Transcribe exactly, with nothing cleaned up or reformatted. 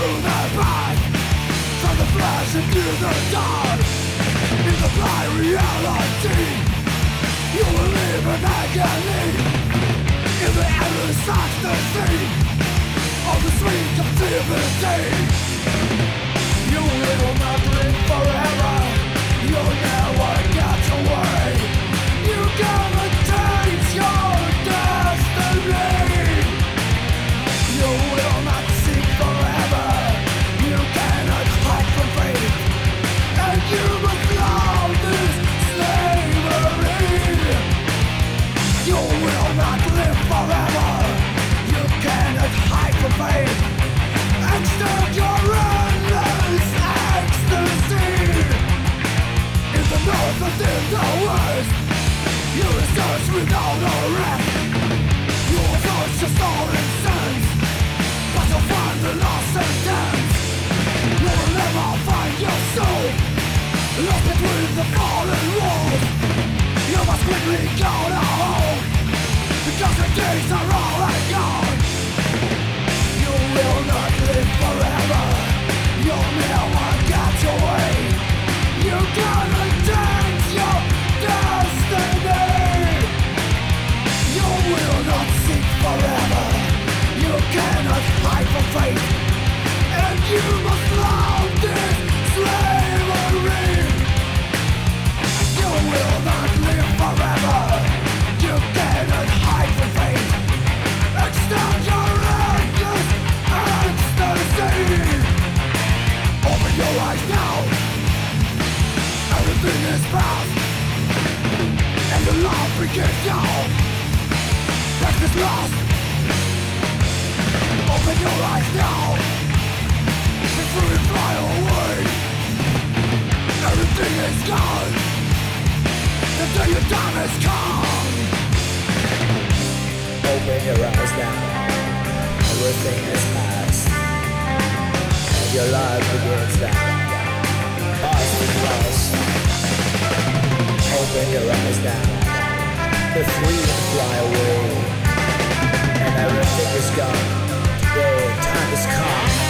the path, from the flesh into the dark. In the blind reality, you will live in agony. In the endless ecstasy of the sweet captivity, you will not live forever. You'll never get away. You gotta change your destiny. You will not seek forever. You cannot hide from fate, and you must love this slavery. You will not live forever. You cannot hide from fate, and stand your endless ecstasy. In the north and in the west, you will search without a rest. You will search your stolen sense, but you'll find the lost sentence. You will never find your soul, lost between the fallen walls. You must quickly go to home, because the days are all gone. You will not live forever. You'll never get away. You gotta dance your destiny. You will not seek forever. You cannot hide from fate, and you must love this slavery. You will not live forever. You cannot hide from fate, extend your endless ecstasy. Open your eyes now. Everything is past, and your love begins now. Death is lost. Open your eyes now, before you fly away. Everything is gone. The day your time has come. Open your eyes now. Everything is past, and your life begins now. Past is lost. Open your eyes now. The freedom fly away, and everything is gone. Today, time has come.